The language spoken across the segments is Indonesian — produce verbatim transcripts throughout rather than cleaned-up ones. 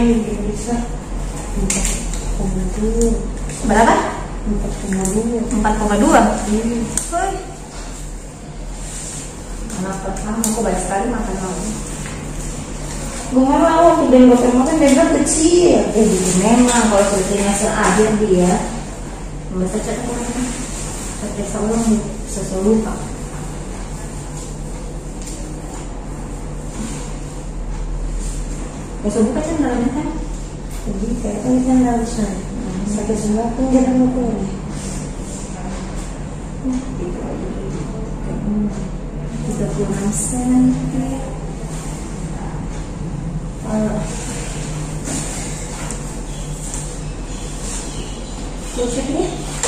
yang diperiksa empat koma dua. Berapa? empat koma dua. empat koma dua. Iya. Woi. Anak pertama kok banyak sekali makan kamu. Gue nggak mau waktu dia nggak makan dia bilang kecil. Eh, gitu memang kalau sebetulnya seakhir dia nggak bisa cetak makan. Terpaksa ulang sesuatu lupa. Besok buka cenderanya kan? Jadi kayak kan kan harus sana. Sakit sebelah pun dia nggak boleh. Tiga puluh enam senti. Tusuknya?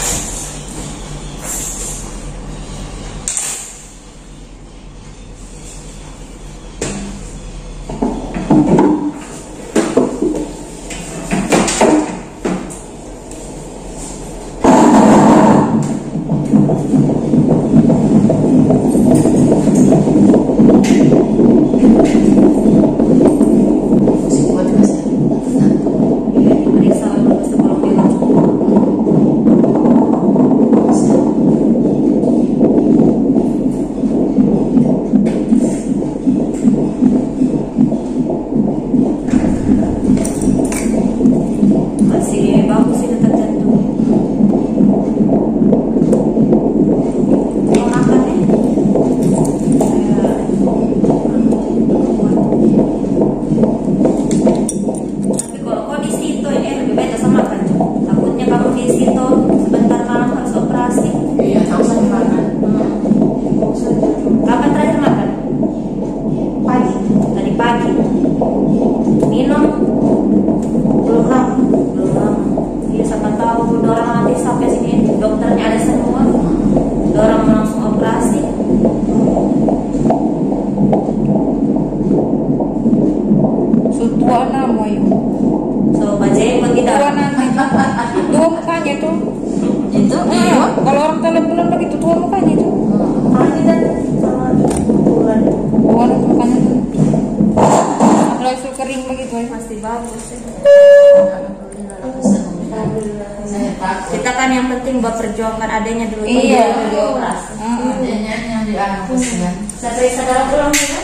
Kita kan yang penting buat perjuangkan adanya dulu. Iya. Dioperasi. Adanya yang dianu kan. Saya periksa darah ulang ya.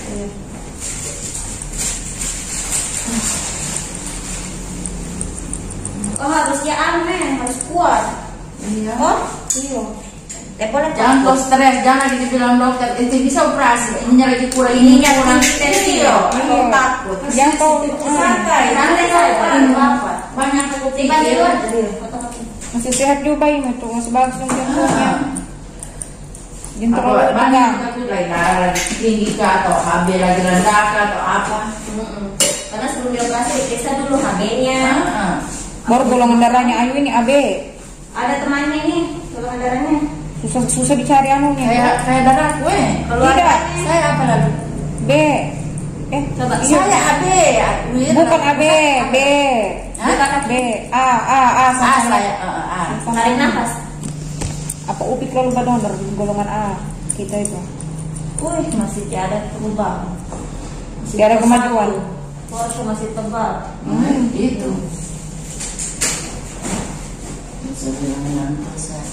Oh harusnya aneh, harus kuat. Iya. Oh Iya. Eh boleh Jangan kau stres, jangan lagi dibilang dokter itu bisa operasi. Ini lagi kurang ini kurang tensi. Aku takut. Yang kau santai, santai apa? Banyak aku Tiba di luar. Masih sehat juga ini tuh, masih bagus dong jantungnya. Jantung Apa terlalu banyak tegang. itu lagi darah lagi tinggi kah atau H B lagi rendah kah atau apa? Karena sebelum dioperasi diperiksa dulu H B-nya. Baru golongan darahnya Ayu ini A B. Ada temannya nih, golongan darahnya. Susah susah dicari anunya. Kayak kayak darah gue. Tidak. Saya apa lagi? B. Eh, Coba iya. Saya A B. Bukan A B, B. Hah? B. A, A, A. A sama saya. A. Tarik nafas. Apa upik lalu donor golongan A kita itu. Wih, masih tiada perubahan. Masih Tiada tebal kemajuan. satu. Porsi masih tebal. Hmm, itu. Sebenarnya saya.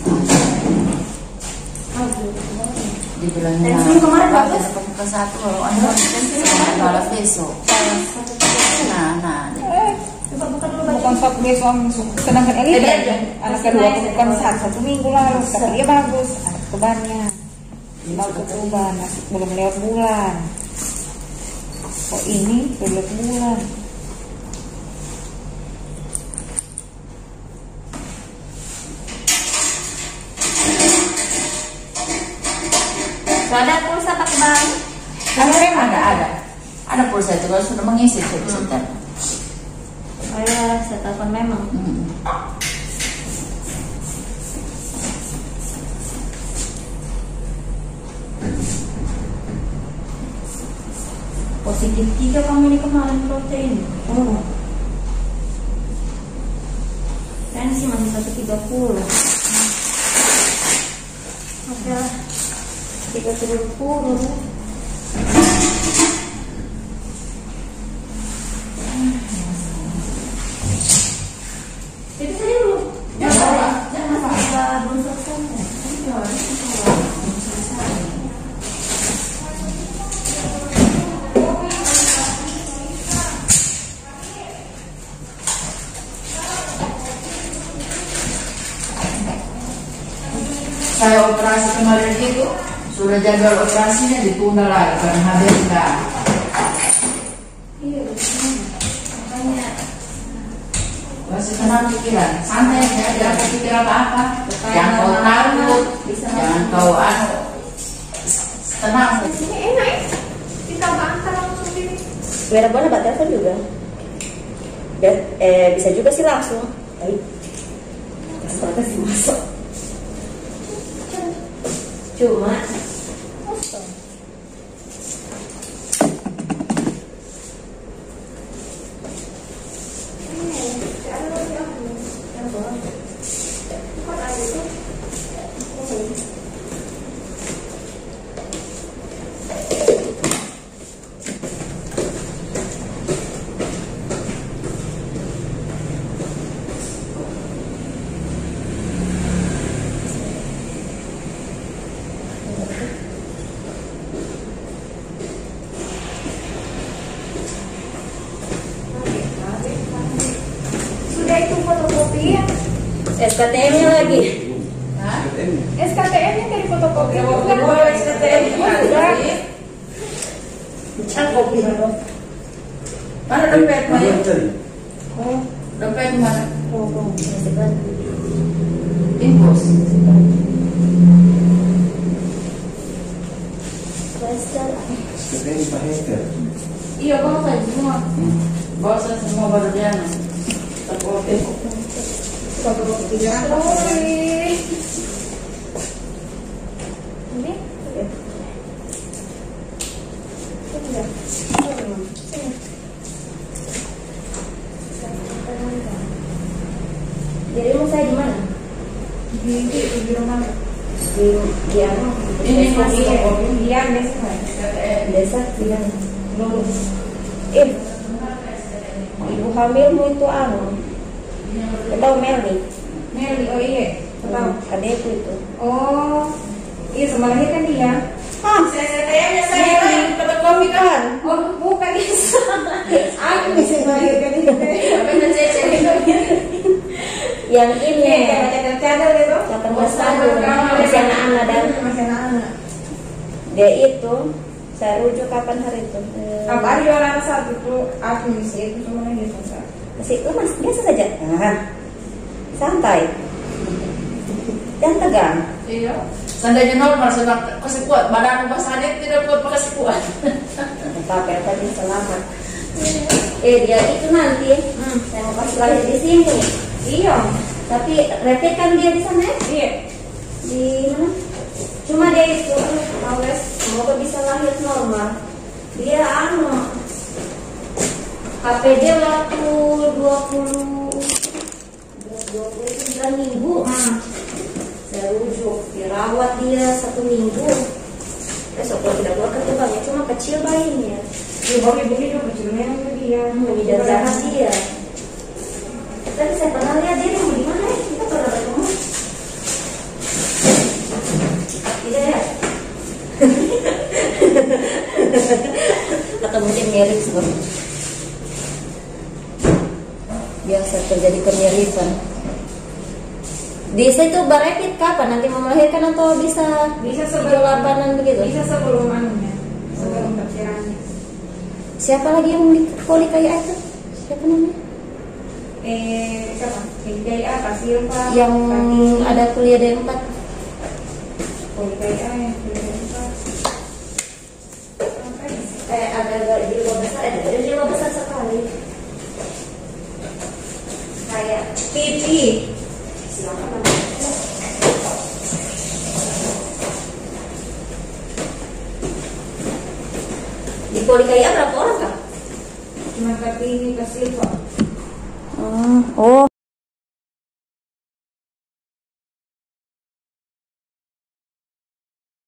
Dibilangnya Tensi kemarin bagus. ke satu kalau anda malah besok. Nah, nah. Eh, coba buka dulu baju. Bukan satu besok, sedangkan Elita Eh, dia- anak kedua aku bukan satu, satu minggu lalu, tapi dia bagus, anak kebannya mau ketuban, masih belum lewat bulan. Kok ini belum lewat bulan? So, ada pulsa pakai bank. Anu rem Ada, ada. Ada pulsa itu kalau sudah mengisi saya bisa telepon. Oh ya, saya telepon memang. Hmm. Positif tiga kamu ini kemarin protein. Oh. Tensi masih seratus tiga puluh. Oke lah. tiga puluh. Itu saja dulu. Jangan, Jangan sampai belum selesai. Saya operasi kemarin itu sudah jadwal operasinya ditunda lagi karena H B enggak. Iya, makanya Masih tenang pikiran, santai ya, jangan pikir apa-apa. Jangan kau takut, jangan kau anu, tenang. Ini enak ya. Kita bangsa langsung ini. biar boleh buat telepon juga. Dan, eh bisa juga sih langsung. Baik. Seperti sih masuk. Cuma kosong. Sudah itu fotokopi ya. S K T M-nya lagi. Hah? S K T M-nya dari fotokopi. Ya, waktu itu S K T M Udah. Cak kopi baru. Mana dompet Maya? Oh, Dompet mana? oh, oh, masih kan. Infus. Plaster. Iya, bawa saja semua. Bawa saja semua baru dia. Terkopi. Fotokopi. Sorry. Ini Jadi mau saya di mana? di di di rumah. Di di apa? Ini masih Iya, fotokopi. iya desa. S K T M. Desa bilang. Lulus. Eh, ibu hamilmu itu anu. Tahu Meli? Meli, oh iya, tahu. Adekku itu. Oh, iya sama lahir kan dia. Ah, S K T M-nya saya kan fotokopi kan. Oh, bukan Isa. Aku bisa melahirkan itu. Apa yang Cece? yang ini Iya, cadar-cadar itu. delapan belas tahun masih anak-anak dan Masih anak-anak. dia itu saya rujuk kapan hari itu? Eh, Apa ada jualan satu tuh aku bisa itu cuma lagi susah. masih lemas biasa saja. Nah, santai. Jangan tegang. Iya. Seandainya normal sedang kasih kuat, badan pas adik tidak kuat kasih kuat. Tapi tadi selamat. Eh dia itu nanti, hmm, saya mau kasih lahir di sini. Iya. Tapi rapid kan dia di sana ya? Iya. Di mana? Cuma dia itu, aduh, males, semoga bisa lahir normal. Dia anu, H P D waktu dua puluh sembilan minggu. Hmm. Saya rujuk, dirawat dia satu minggu. Besok kalau tidak keluar ketebangnya, cuma kecil bayinya. Dia bawa ibu itu kecilnya itu dia. Tidak jahat dia. Tadi saya pernah lihat dia di mana ya? Kita pernah bertemu. Tidak ya? Atau mungkin mirip seperti biasa terjadi kemiripan. Desa itu berakit kapan? Nanti mau melahirkan atau bisa Bisa tiga sebelum delapanan begitu? Bisa sebelum anunya, sebelum perkiraannya. Siapa lagi yang di poli kayak itu? Siapa namanya? Eh, siapa? K I A, Pak Silva. Yang ada kuliah D empat. K I A yang kuliah empat. Apa ini? Eh, agak-agak di luar besar, eh, ada di luar besar sekali. Kayak Pipi. siapa namanya? Di poli kayak berapa orang kak? Cuma Kartini, Pak Silva. Oh.